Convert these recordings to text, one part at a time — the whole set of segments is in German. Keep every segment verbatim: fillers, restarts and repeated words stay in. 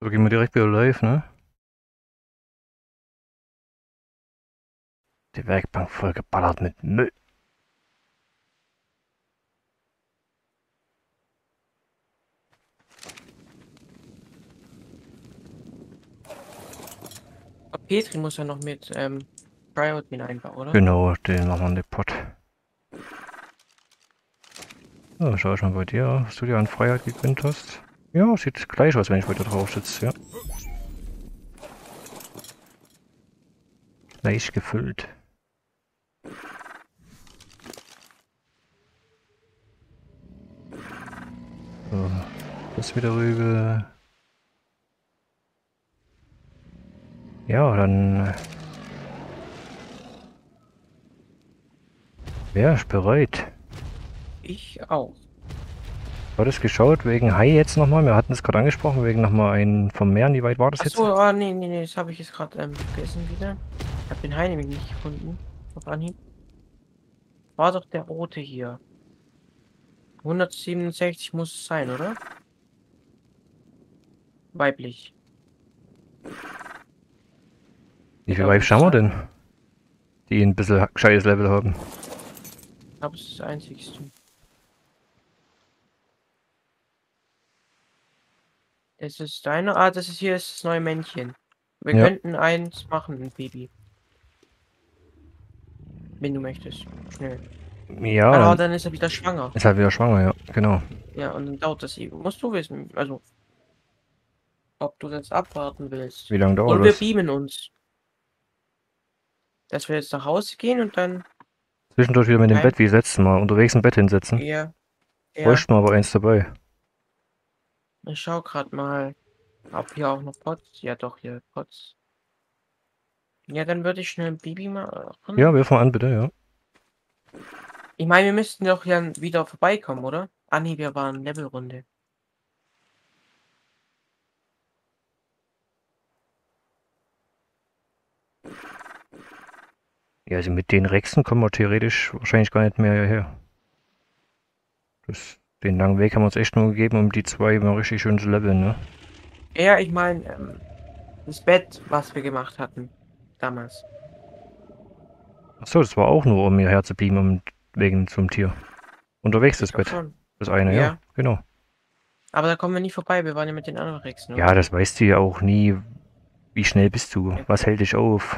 So gehen wir direkt wieder live, ne? Die Werkbank voll geballert mit Müll. Petri muss ja noch mit ähm, Riot mit einbauen, oder? Genau, den machen wir in den Pott. So, schau ich mal bei dir, was du dir an Freiheit gegönnt hast. Ja, sieht gleich aus, wenn ich bei dir drauf sitze, ja. Gleich gefüllt. So, das wieder rüber. Ja, dann wäre ich bereit. Ich auch. War das geschaut wegen Hai jetzt nochmal? Wir hatten es gerade angesprochen, wegen nochmal ein Vermehren. Wie weit war das jetzt? Achso, ah, nee, nee, nee, das habe ich jetzt gerade ähm, vergessen wieder. Ich habe den Hai nämlich nicht gefunden. Auf Anhieb. War doch der rote hier. hundertsiebenundsechzig muss es sein, oder? Weiblich. Wie Ich viel glaube, Weibs muss es haben wir sein. denn? Die ein bisschen gescheites Level haben. Ich glaube, es ist das einzigste. Das ist deine. Ah, das ist hier ist das neue Männchen. Wir Ja, könnten eins machen, ein Baby. Wenn du möchtest. Schnell. ja, Aber dann dann ist er wieder schwanger. ist halt wieder schwanger, ja, genau. Ja, und dann dauert das eben. Musst du wissen. Also, ob du jetzt abwarten willst. Wie lange dauert Oder wir das? beamen uns. Dass wir jetzt nach Hause gehen und dann Zwischendurch wieder mit dem heim. Bett wie letztes Mal. Unterwegs im Bett hinsetzen. Ja, ja. Bräuchten wir aber eins dabei. Ich schau gerade mal, ob hier auch noch Pots. Ja, doch, hier Pots. Ja, dann würde ich schnell ein Baby Ja, machen. wirf mal an, bitte, ja. Ich meine, wir müssten doch ja wieder vorbeikommen, oder? Ah, nee, wir waren Levelrunde. Ja, also mit den Rexen kommen wir theoretisch wahrscheinlich gar nicht mehr hierher. Das, den langen Weg haben wir uns echt nur gegeben, um die zwei mal richtig schön zu leveln, ne? Ja, ich meine, ähm, das Bett, was wir gemacht hatten. Damals. Achso, das war auch nur, um hierher zu beamen, um, wegen zum Tier. Unterwegs Ich das glaube Bett. schon. Das eine, ja, Ja. genau. Aber da kommen wir nicht vorbei. Wir waren ja mit den anderen Rexen, Ja, oder? das weißt du ja auch nie. Wie schnell bist du? Ja. Was hält dich auf?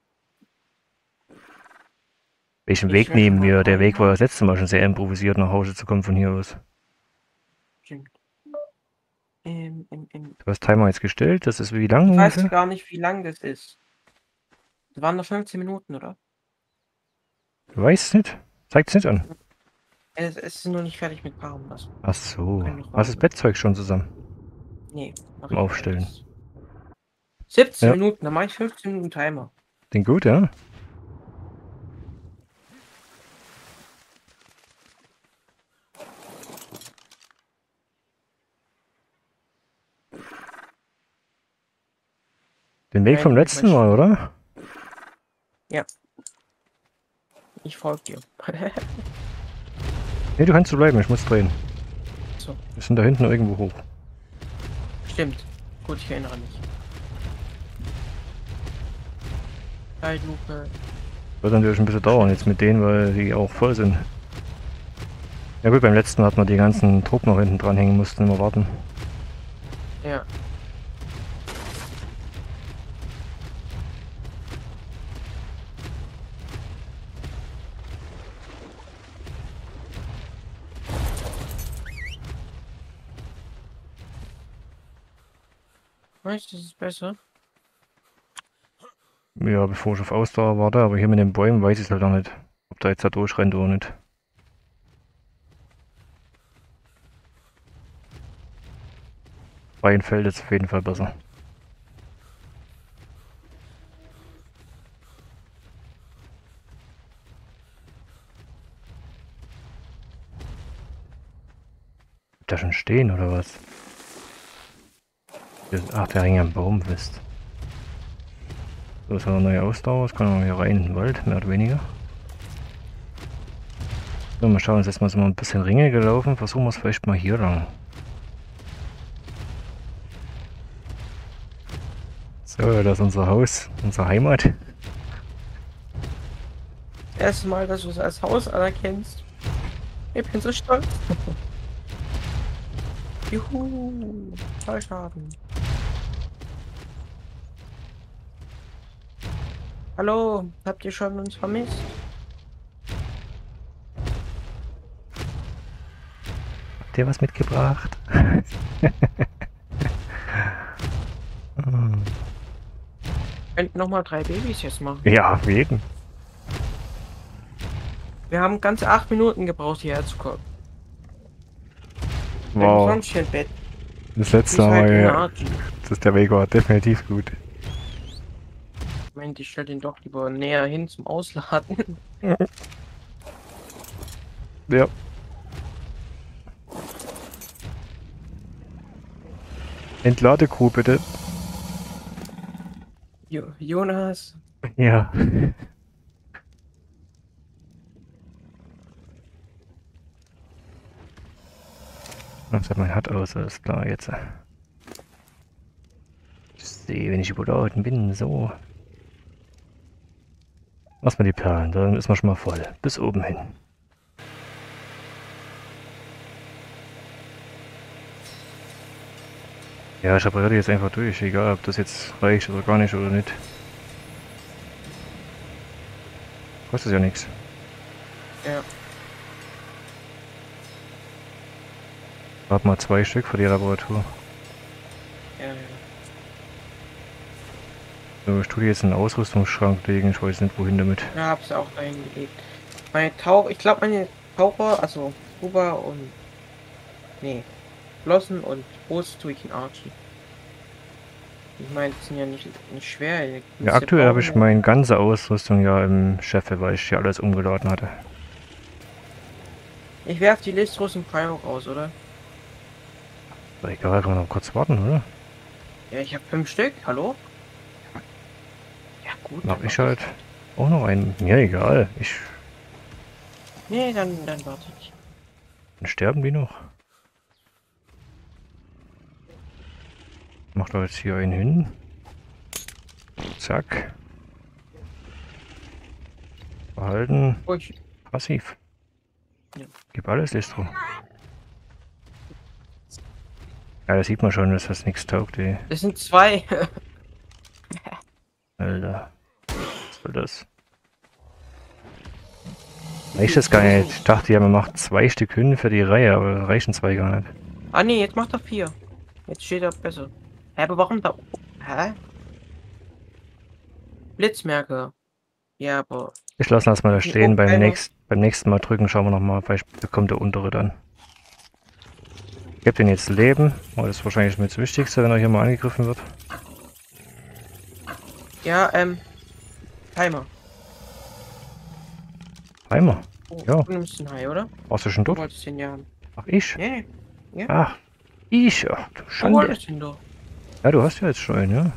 Welchen Ich Weg will schon nehmen mal wir? Der Weg war einmal. das letzte Mal schon sehr improvisiert, nach Hause zu kommen von hier aus. Stimmt. Ähm, ähm, ähm. Du hast Timer jetzt gestellt, das ist wie lang Ich weiß ungefähr? gar nicht, wie lang das ist. Das waren noch fünfzehn Minuten, oder? Du weißt es nicht? Zeigt es nicht an. Es, es ist noch nicht fertig mit Paaren lassen. Ach Wir so. können noch Hast das warten. Bettzeug schon zusammen Nee, mache zum ich gleich Aufstellen? erst. siebzehn Ja, Minuten, dann mache ich fünfzehn Minuten Timer. den gut, ja? Den Weg Nein, vom du mit letzten Mal, Maschinen. oder? Ja, ich folge dir. Ne, du kannst so bleiben, ich muss drehen. So, Wir sind da hinten irgendwo hoch. stimmt. Gut, ich erinnere mich. Zeitlupe. Wird natürlich ein bisschen dauern Schnell. jetzt mit denen, weil die auch voll sind. Ja gut, beim letzten Mal hat man die ganzen Druck noch hinten dran hängen, mussten immer warten. Ja. Weißt du, das ist besser? Ja, bevor ich auf Ausdauer warte, aber hier mit den Bäumen weiß ich es halt noch nicht, ob da jetzt da durchrennt oder nicht. Freien Feld ist auf jeden Fall besser. Bleibt da schon stehen oder was? Ach, der hängt am Baum fest. So, ist eine neue Ausdauer, jetzt kann man hier rein in den Wald, mehr oder weniger. So, mal schauen, jetzt mal so mal ein bisschen Ringe gelaufen, versuchen wir es vielleicht mal hier lang. So, das ist unser Haus, unsere Heimat. Erstes Mal, dass du es als Haus anerkennst. Ich bin so stolz. Juhu, Fallschaden. Hallo, habt ihr schon uns vermisst? Habt ihr was mitgebracht? Hm. Könnten noch mal drei Babys jetzt machen. Ja, auf jeden. Wir haben ganze acht Minuten gebraucht, hierher zu kommen. Ein Wow. Sonnenschirmbett. Das letzte Ist halt Mal, in ja, Arten. das der Weg war definitiv gut. Ich meine, ich stelle den doch lieber näher hin zum Ausladen. Ja. Entladecrew bitte. Jo Jonas. Ja. Das hat mein Hut aus, alles klar jetzt. Ich sehe, wenn ich überladen bin, so. Lass mal die Perlen, dann ist man schon mal voll. Bis oben hin. Ja, ich repariere die jetzt einfach durch, egal ob das jetzt reicht oder gar nicht oder nicht. Kostet ja nichts. Ja. Hab mal zwei Stück für die Reparatur. Ja, ja. So, ich tue die jetzt in den Ausrüstungsschrank legen, ich weiß nicht wohin damit. Ja, hab's auch eingelegt. Meine Tauch, ich glaube meine Taucher, also Huber und nee, Flossen und Brust tue ich in Archie. Ich meine, die sind ja nicht, nicht schwer. Ja, aktuell habe ich meine ganze Ausrüstung ja im Cheffe, weil ich ja alles umgeladen hatte. Ich werf die Listros und Cryo raus, oder? Aber egal, kann man noch kurz warten, oder? Ja, ich habe fünf Stück. Hallo? Ja gut. Mach dann ich warte halt auch noch einen. Mir egal. Ich. Nee, dann, dann warte ich. Dann sterben die noch. Mach da jetzt hier einen hin. Zack. Behalten. Oh, ich, Passiv. Ja. Gib alles, Listro. Ja, da sieht man schon, dass das nichts taugt, ey. das sind zwei. Alter. Was soll das? Reicht das gar nicht. Ich dachte ja, man macht zwei Stück hin für die Reihe, aber reichen zwei gar nicht. Ah nee, jetzt macht er vier. Jetzt steht er besser. Hä, aber warum da? Hä? Blitzmerker. Ja, aber Ich lasse das mal da die stehen. Beim, Oberkeiner- nächst, beim nächsten Mal drücken schauen wir nochmal. Vielleicht bekommt der untere dann. Ich gebe den jetzt Leben. Oh, das ist wahrscheinlich mit das Wichtigste, wenn er hier mal angegriffen wird. Ja, ähm. Timer. Timer. Oh, Ja. Du nimmst den Hai, oder? Warst du schon Du dort? wolltest den ja haben. Ach, ich? Nee, ja. Ach, ich. Ach, du Du Schande. wolltest ihn doch. Ja, du hast ja jetzt schon einen, ja.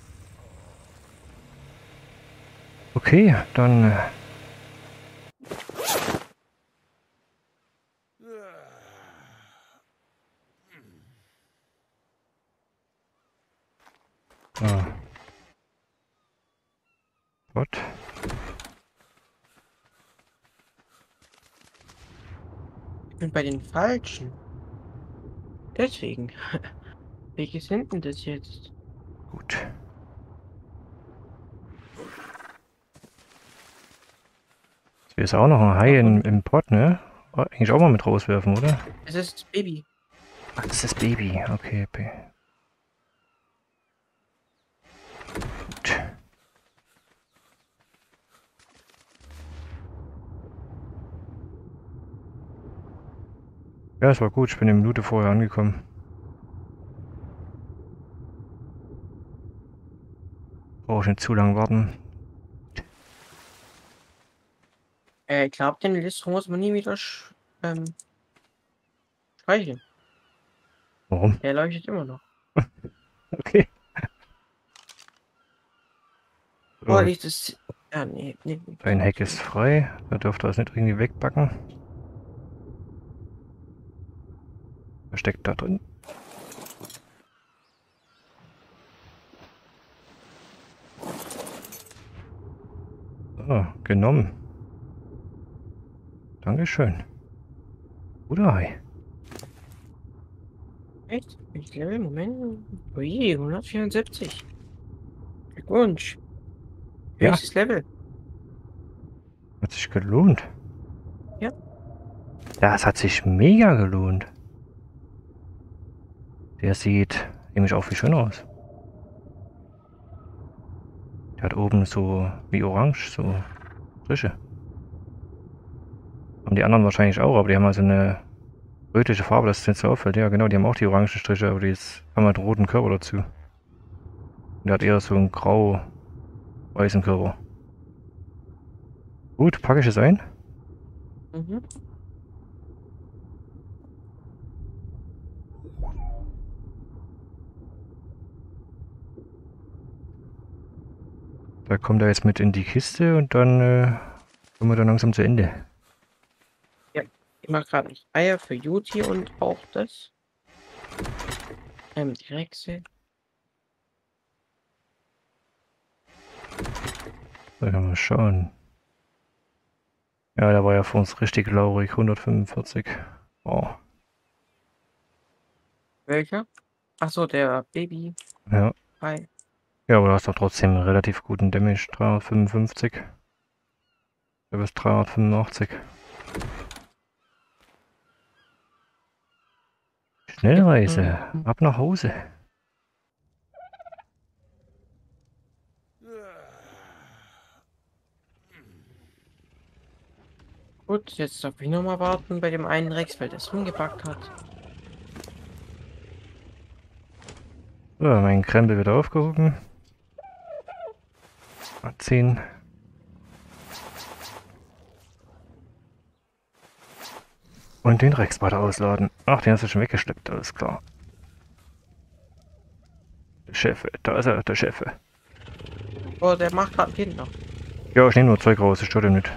Okay, dann. äh, Ah. Gott. Ich bin bei den Falschen. Deswegen. Welche sind denn das jetzt? Gut. Hier ist auch noch ein Hai in, im Pot, ne? Oh, eigentlich auch mal mit rauswerfen, oder? Es ist das Baby. Ach, das ist das Baby. Okay, okay. Gut. Ja, es war gut. Ich bin eine Minute vorher angekommen. Brauche ich nicht zu lange warten. Äh, ich glaube, den Listro muss man nie wieder sch ähm, streicheln. Warum? Der leuchtet immer noch. Okay. Oh, So, liegt es. Ja, nee, nee. nee. ein Heck ist frei. Da dürfte das nicht irgendwie wegbacken. Er steckt da drin. So, genommen. Dankeschön. Guter Hai. Echt? Ich Level, Moment. Ui, hundertvierundsiebzig. Glückwunsch. Ja, Höchstes Level. hat sich gelohnt. Ja. Das hat sich mega gelohnt. Der sieht nämlich auch wie schön aus. Der hat oben so wie orange, so Striche. Haben die anderen wahrscheinlich auch, aber die haben also eine rötliche Farbe, das ist nicht so auffällt. Ja genau, die haben auch die orangen Striche, aber die ist, haben halt einen roten Körper dazu. Und der hat eher so einen grau-weißen Körper. Gut, packe ich es ein. Mhm. Da kommt er jetzt mit in die Kiste und dann äh, kommen wir dann langsam zu Ende. Ja. Ich mache gerade Eier für Juti und auch das. Ähm, die Rechse. Da können wir mal schauen. Ja, der war ja für uns richtig laurig, hundertfünfundvierzig. Oh. Welcher? Achso, der Baby. Ja. Hi. Ja, aber du hast doch trotzdem einen relativ guten Damage, dreihundertfünfundfünfzig. Du bist dreihundertfünfundachtzig. Schnellreise, Mhm. ab nach Hause. Gut, jetzt darf ich noch mal warten bei dem einen Rex, weil der es rumgepackt hat. So, mein Krempel wieder aufgehoben. Ziehen. Und den Rex weiter ausladen. Ach, den hast du schon weggeschleppt, alles klar. Der Chef, da ist er, der Chef. Oh, der macht gerade ein Kind noch. Ja, ich nehme nur Zeug raus, ich stört ihm nicht.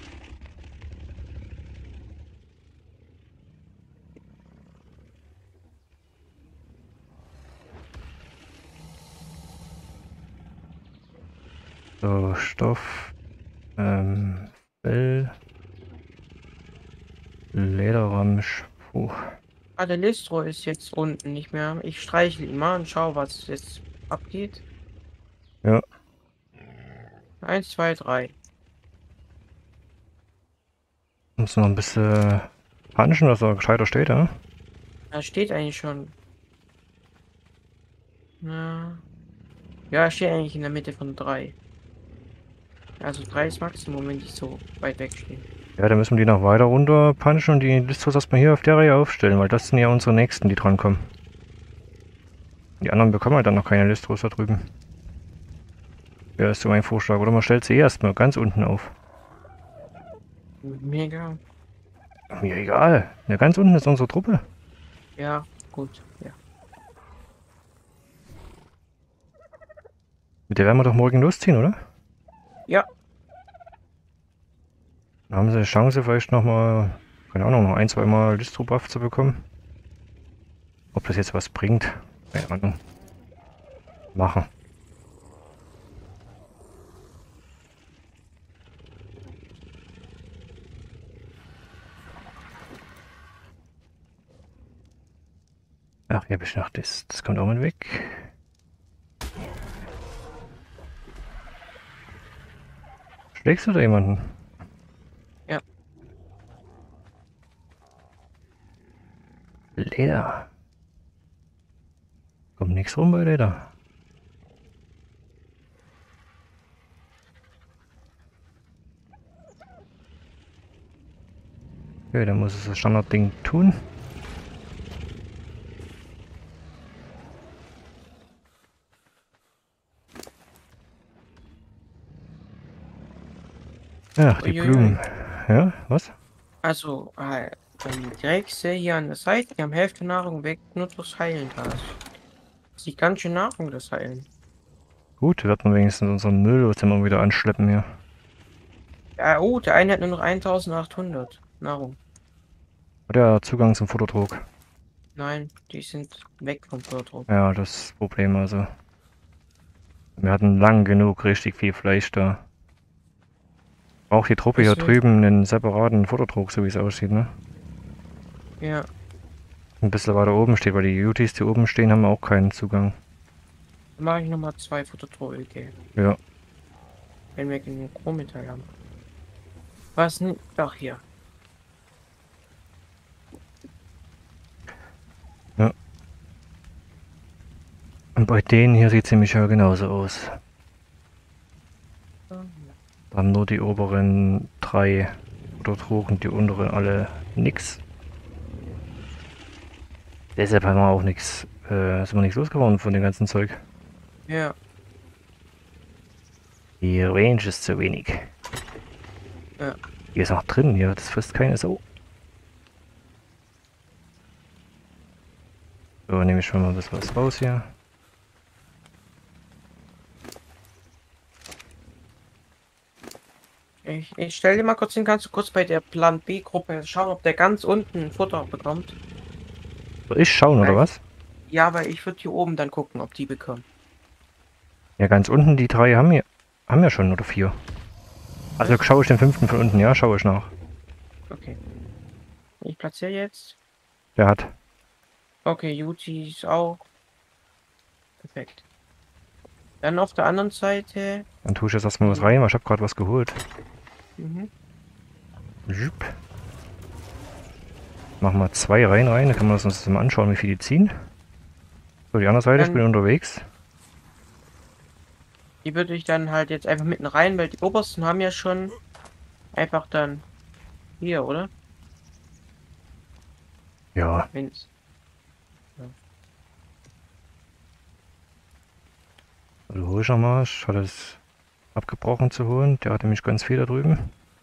So, Stoff, ähm, Fell, Lederramsch, puh. Ah, der Listro ist jetzt unten nicht mehr. Ich streichle ihn mal und schau, was jetzt abgeht. Ja, Eins, zwei, drei. muss noch ein bisschen punchen, dass er gescheiter steht, ja? Da steht eigentlich schon. Na. Ja, er steht eigentlich in der Mitte von drei. Also drei ist Maximum, wenn die so weit weg stehen. Ja, dann müssen wir die noch weiter runter punchen und die Listros erstmal hier auf der Reihe aufstellen, weil das sind ja unsere nächsten, die drankommen. Die anderen bekommen halt dann noch keine Listros da drüben. Ja, ist so mein Vorschlag. Oder man stellt sie erstmal ganz unten auf. Mega. Mir egal. Ja, ganz unten ist unsere Truppe. Ja, gut. Ja. Mit der werden wir doch morgen losziehen, oder? Ja. Dann haben sie eine Chance, vielleicht nochmal, keine Ahnung, noch ein, zwei Mal Listro-Buff zu bekommen. Ob das jetzt was bringt, keine Ahnung. Machen. Ach, hier habe ich noch das. Das kommt auch mal weg. Schlägst du da jemanden? Ja. Leder. Kommt nichts rum bei Leder. Okay, dann muss es das Standardding tun. Ach, die Uiuiui. Blumen. Ja, was? Also, äh, ähm, die Rechse hier an der Seite, die haben Hälfte Nahrung weg, nur durchs Heilen da. Das sieht ganz schön Nahrung, das Heilen. Gut, wir werden wenigstens unseren Müll jetzt immer wieder anschleppen hier. Ja, oh, der eine hat nur noch eintausendachthundert Nahrung. Hat ja Zugang zum Futtertrog. Nein, die sind weg vom Fördruck. Ja, das Problem also. Wir hatten lang genug richtig viel Fleisch da. Braucht die Truppe hier Deswegen, drüben einen separaten Futtertrog, so wie es aussieht, ne? ja, Ein bisschen weiter oben steht, weil die U Ts, die oben stehen, haben auch keinen Zugang. dann mache ich nochmal zwei Futtertröge, Ja. wenn wir genug Chrometall haben. Was nicht? Ach, hier. Ja. Und bei denen hier sieht es nämlich ja genauso aus. Da haben nur die oberen drei Futtertrogen, die unteren alle nix. Deshalb haben wir auch nichts, äh, sind wir nichts losgeworden von dem ganzen Zeug. Ja, Die Range ist zu wenig. ja. Hier ist noch drin, hier, das frisst keine Sau. So, nehme ich schon mal ein bisschen was raus hier. Ich, ich stelle dir mal kurz hin, kannst du kurz bei der Plan B-Gruppe schauen, ob der ganz unten Futter bekommt. Soll ich schauen, oder Weil, was? ja, weil ich würde hier oben dann gucken, ob die bekommen. Ja, ganz unten, die drei haben ja, haben ja schon, oder vier. Also Was? schaue ich den fünften von unten, ja, schaue ich nach. Okay. Ich platziere jetzt. Der hat. Okay, Yuti ist auch. Perfekt. Dann auf der anderen Seite. Dann tue ich jetzt erstmal was rein, weil ich habe gerade was geholt. Mhm. Jupp. Machen wir zwei Reihen rein, dann kann man das uns mal anschauen, wie viel die ziehen. So, die andere Seite, ich bin Dann, unterwegs. die würde ich dann halt jetzt einfach mitten rein, weil die obersten haben ja schon einfach dann hier, oder? Ja, Wenn's. also hole ich nochmal. Ich hatte es abgebrochen zu holen. Der hatte nämlich ganz viel da drüben.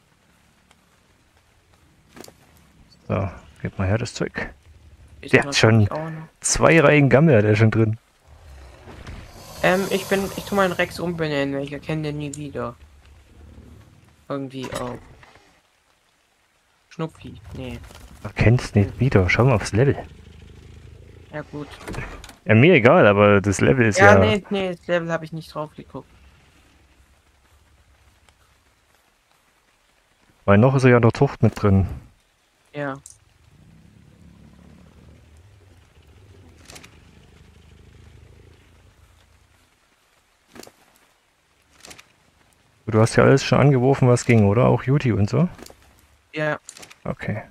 So, gib mal her das Zeug. Ist Der hat schon natürlich auch noch. zwei Reihen Gammel, hat er schon drin. Ähm, ich bin, ich tu meinen Rex umbenennen, weil ich erkenne den nie wieder. Irgendwie auch. Schnupfi, nee. Erkennst nicht wieder, schau mal aufs Level. Ja gut. Ja, mir egal, aber das Level ist Ja, ja... nee, nee, das Level habe ich nicht drauf geguckt. Weil noch ist er ja in der Zucht mit drin. Ja. Du hast ja alles schon angeworfen, was ging, oder? Auch Juti und so? Ja. Okay.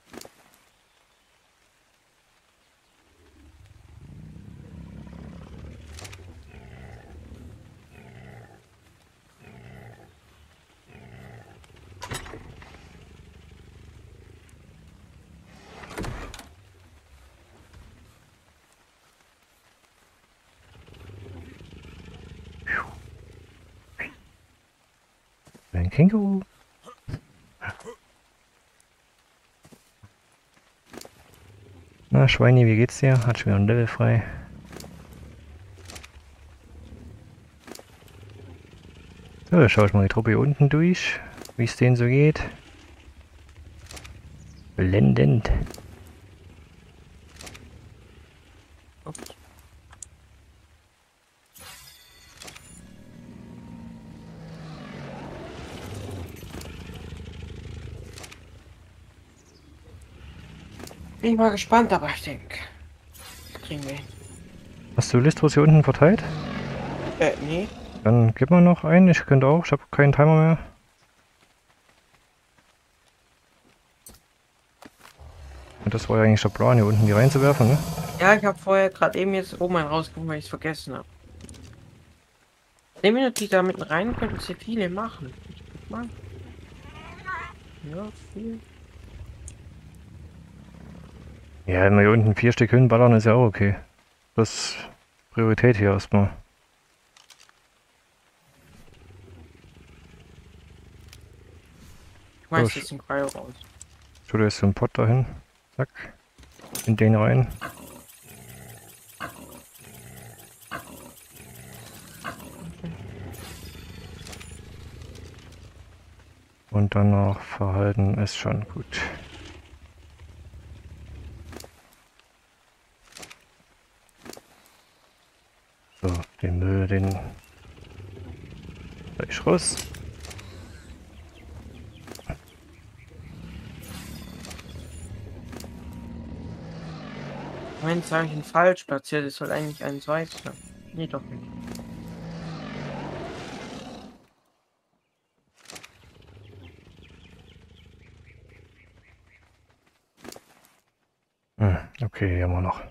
Ein Känguru. Na, Schweini, wie geht's dir? Hat schon wieder ein Level frei. So, schau ich mal die Truppe hier unten durch, wie es denen so geht. Blendend. Ups. Bin ich mal gespannt, aber ich denke, kriegen wir hin. Hast du Listros hier unten verteilt? Äh, nee. Dann gib mal noch einen, ich könnte auch, ich habe keinen Timer mehr. Und das war ja eigentlich der Plan, hier unten die reinzuwerfen, ne? Ja, ich habe vorher gerade eben jetzt oben einen rausgekommen, weil ich es vergessen habe. Nehmen wir die da mitten rein, könnten sie viele machen. Guck mal. Ja, viel. Ja, wenn wir hier unten vier Stück hinballern, ist ja auch okay. Das ist Priorität hier erstmal. Ich weiß So, jetzt den Cryo raus. ich tue jetzt so einen Pot dahin. Zack. In den rein. Und dann noch verhalten ist schon gut. So, den Müll, den gleich raus. Moment sage ich ihn falsch platziert. Es soll eigentlich ein Weiß sein. Nee, doch nicht. Hm, okay, hier haben wir noch.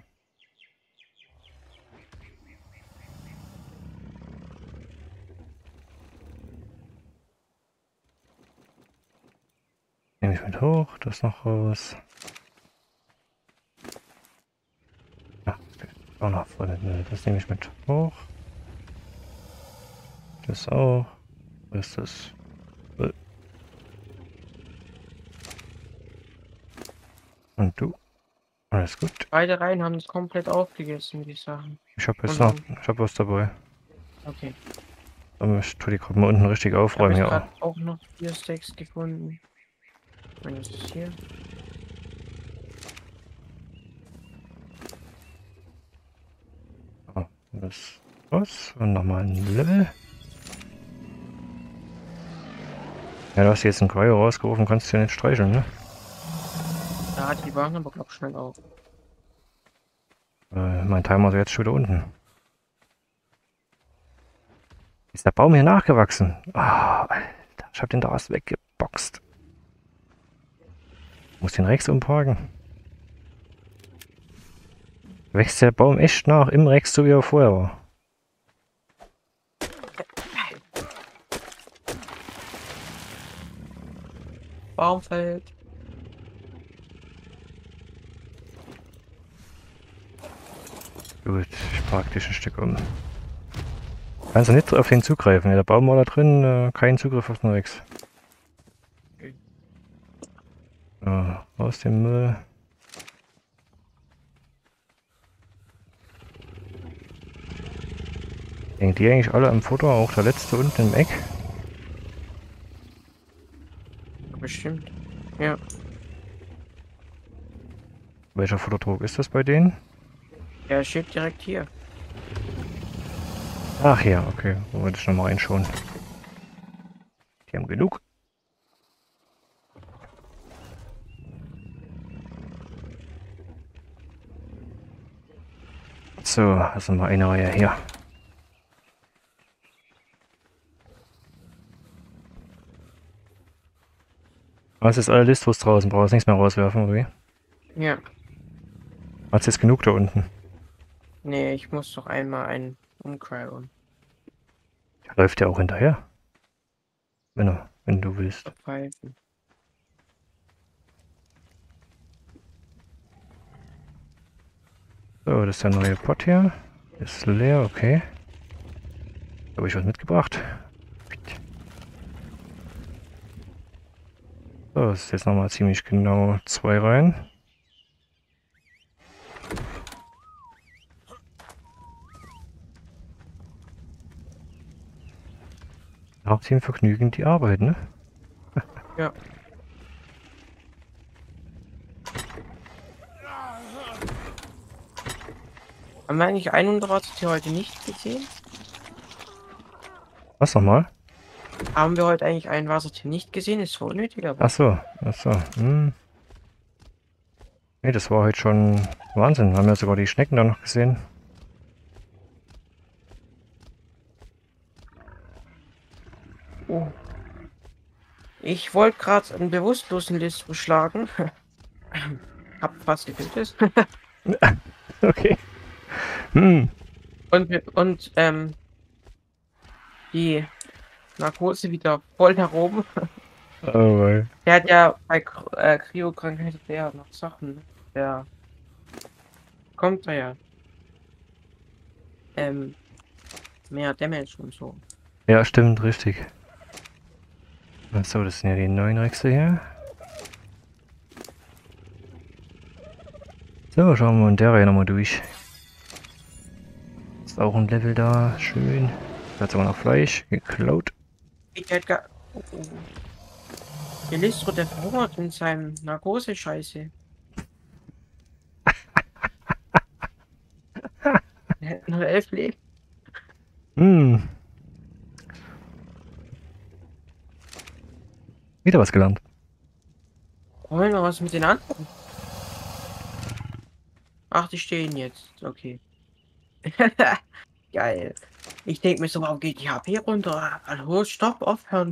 Nehme ich mit hoch, das noch raus. Ja, okay. Auch noch voll. Das nehme ich mit hoch. Das auch. Was ist das? Und du? Alles gut. Beide Reihen haben es komplett aufgegessen, die Sachen. Ich habe jetzt Und noch, dann- ich habe was dabei. Okay. Aber ich tue die gerade mal unten richtig Ich habe aufräumen. jetzt Ja. gerade auch noch vier Steaks gefunden. Und das ist hier. Oh, das was? Und nochmal ein Level. Ja, du hast jetzt einen Cryo rausgerufen, kannst du ja nicht streicheln, ne? Da hat die waren aber glaub schnell auf. Äh, mein Timer ist jetzt schon wieder unten. Ist der Baum hier nachgewachsen? Ah, Alter, ich hab den da erst weggeboxt. Muss den Rex umparken. Wächst der Baum echt nach im Rex, so wie er vorher war. Baum fällt. Gut, ich park dich ein Stück um. Kannst du nicht auf den zugreifen. Ja, der Baum war da drin, äh, kein Zugriff auf den Rex. So, aus dem Müll. Hängen die eigentlich alle am Futter? Auch der letzte unten im Eck? Bestimmt. Ja. Welcher Futterdruck ist das bei denen? Er steht direkt hier. Ach ja, okay. Wo wollte ich nochmal reinschauen? Die haben genug. So, also mal eine Reihe hier. Was ist alle Listros draußen? Brauchst nichts mehr rauswerfen, oder wie? Ja. Hat's jetzt genug da unten? Nee, ich muss doch einmal einen umcryen. Der läuft ja auch hinterher. Wenn er, wenn du willst. Pfeifen. So, das ist der neue Pot hier. Ist leer, okay. Habe ich was mitgebracht? So, das ist jetzt nochmal ziemlich genau zwei Reihen. Macht ihm Vergnügen die Arbeit, ne? Ja. Haben wir eigentlich einen unserer Tier heute nicht gesehen? Was nochmal? Haben wir heute eigentlich ein Wassertier nicht gesehen? Ist so unnötig, aber. Ach so, ach so. Hm. Ne, das war heute schon Wahnsinn. Wir haben ja sogar die Schnecken da noch gesehen. Oh. Ich wollte gerade einen bewusstlosen List beschlagen. Hab fast getötet. Okay. Hm. Und, wir- und ähm, die Narkose wieder voll nach oben. Oh, weil. Der hat ja bei K- äh, Kryokrankheit der noch Sachen. Der kommt da ja. Ähm, mehr Damage und so. Ja, stimmt, richtig. Achso, das sind ja die neuen Rechse hier. So, schauen wir in der Reihe nochmal durch. Ist auch ein Level da, schön. Da hat sogar noch Fleisch geklaut. Ich hätte gar. Oh, oh. Der Listro, der verhungert in seinem Narkose-Scheiße. Er hat nur elf Leben. Hm. Wieder was gelernt. Wollen wir was mit den anderen? Ach, die stehen jetzt. Okay. Geil. Ich denke mir so, warum geht die H P runter? Hallo, stopp, aufhören.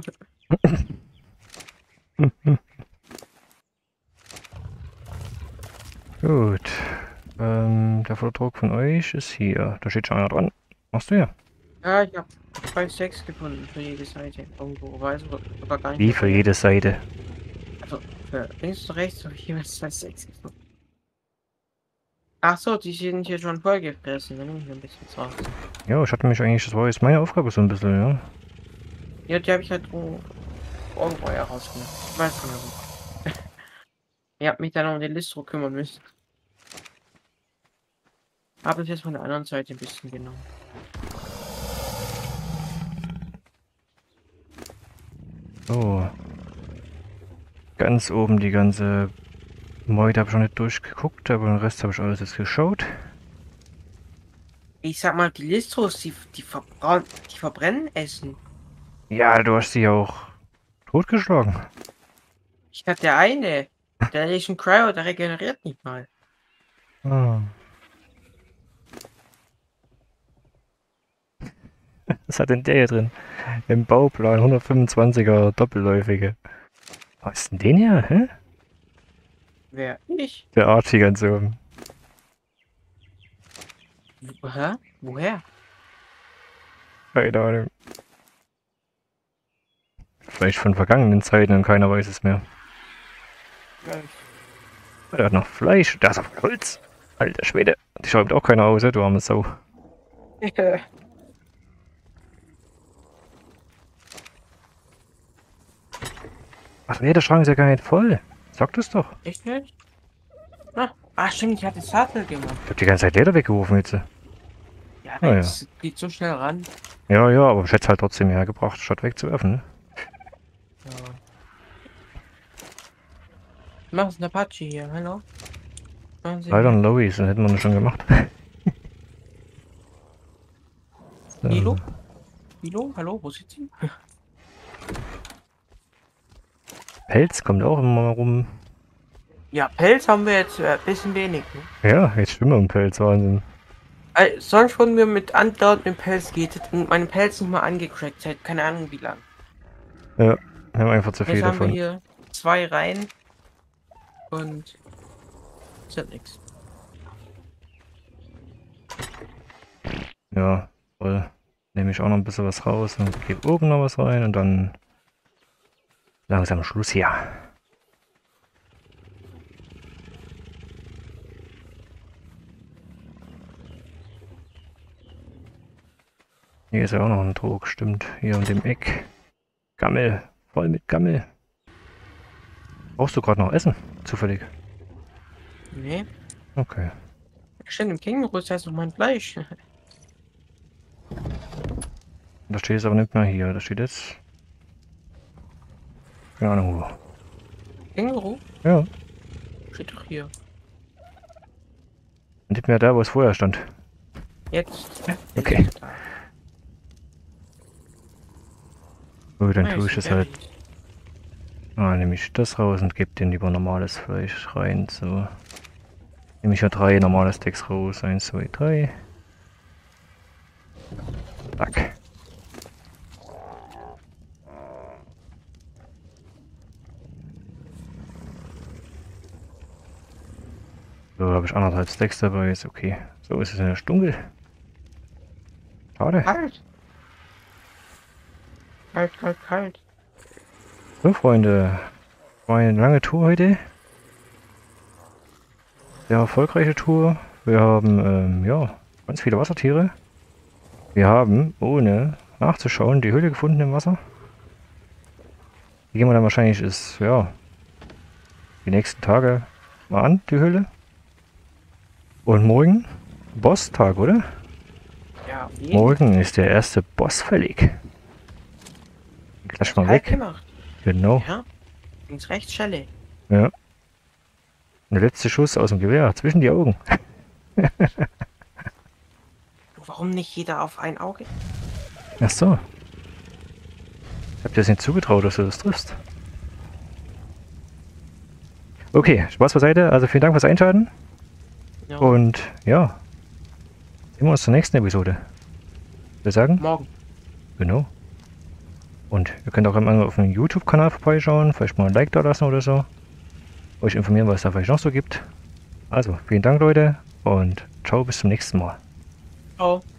Gut. Ähm, der Vordruck von euch ist hier. Da steht schon einer dran. Machst du ja? Ja, ich habe zwei Stacks gefunden für jede Seite. Irgendwo. Weiß aber gar nicht. Wie für jede Seite. Also, für links und rechts habe ich jeweils zwei Stacks gefunden. Ach so, die sind hier schon vollgefressen. Dann nehme ich ein bisschen raus. Ja, ich hatte mich eigentlich, das war jetzt meine Aufgabe so ein bisschen, ja. Ja, die habe ich halt irgendwo herausgenommen. Ich weiß nicht mehr wo. Ihr habt mich dann um den Listro kümmern müssen. Habe es jetzt von der anderen Seite ein bisschen genommen. So. Ganz oben die ganze Meute habe ich noch nicht durchgeguckt, aber den Rest habe ich alles jetzt geschaut. Ich sag mal, die Listros, die, die, verbra die verbrennen Essen. Ja, du hast sie auch totgeschlagen. Ich hatte der eine, der ist ein Cryo, der regeneriert nicht mal. Ah. Was hat denn der hier drin? Im Bauplan hundertfünfundzwanziger doppelläufige. Was ist denn den hier? Hä? Wer? Ich? Der Archie ganz oben. Hä? Woher? Keine Ahnung. Vielleicht von vergangenen Zeiten und keiner weiß es mehr. Der hat noch Fleisch. Der ist auf Holz. Alter Schwede. Die schreibt auch keiner aus, du arme Sau. Ach nee, der Schrank ist ja gar nicht voll. Sag das doch. Echt nicht? Ah, ah, stimmt, ich hatte Sattel gemacht. Ich hab die ganze Zeit Leder weggeworfen jetzt. Ja, Ah, ja. das geht so schnell ran. Ja, ja, aber ich hätte es halt trotzdem hergebracht, statt wegzuwerfen, ne? Ja. Machst ein Apache hier, hallo? Leider ein Lois, dann hätten wir das schon gemacht. So. Milo? Milo? Hallo, wo sitzt sie? Pelz kommt auch immer mal rum. Ja, Pelz haben wir jetzt ein äh, bisschen wenig, ne? Ja, jetzt stimmt um Pelz, Wahnsinn. Also, sonst wurden wir mit andauerndem Pelz gehtet und mein Pelz nicht mal angecrackt seit keine Ahnung wie lang. Ja, wir haben einfach zu viel Jetzt haben davon. wir hier zwei Reihen und ist halt nichts. Ja, voll. Nehme ich auch noch ein bisschen was raus und gebe oben noch was rein und dann langsam Schluss hier. Hier ist ja auch noch ein Trog, stimmt. Hier um dem Eck. Gammel, voll mit Gammel. Brauchst du gerade noch Essen? Zufällig. Nee. Okay. Stimmt, im Känguru ist das noch mein Fleisch. Da steht es aber nicht mehr hier. Da steht jetzt. Keine Ahnung wo. Känguru? Ja. Steht doch hier. Nicht mehr da, wo es vorher stand. Jetzt. Okay. Gut, dann Ah, tue ich ist es halt. fertig. Ah, nehme ich das raus und gebe den lieber normales Fleisch rein. So. Nehme ich ja drei normale Steaks raus. Eins, zwei, drei. Zack. So, habe ich anderthalb Steaks dabei. Ist okay. So ist es in der Stunde. Schade. Kalt. Kalt, kalt, kalt. So, Freunde. War eine lange Tour heute. Sehr erfolgreiche Tour. Wir haben, ähm, ja, ganz viele Wassertiere. Wir haben, ohne nachzuschauen, die Höhle gefunden im Wasser. Die gehen wir dann wahrscheinlich, ist, ja, die nächsten Tage mal an, die Höhle. Und morgen, Boss-Tag, oder? Ja, auf jeden Morgen ist der erste Boss fällig. Klatsch mal Kalt weg. gemacht. Genau. Ja. Links, rechts, Schelle. Ja. Der letzte Schuss aus dem Gewehr, zwischen die Augen. Warum nicht jeder auf ein Auge? Ach so. Ich hab dir das nicht zugetraut, dass du das triffst. Okay, Spaß beiseite. Also vielen Dank fürs Einschalten. Ja. Und ja, sehen wir uns zur nächsten Episode. Wir sagen? Morgen. Genau. Und ihr könnt auch immer auf dem YouTube-Kanal vorbeischauen, vielleicht mal ein Like da lassen oder so. Euch informieren, was es da vielleicht noch so gibt. Also, vielen Dank Leute und ciao, bis zum nächsten Mal. Ciao.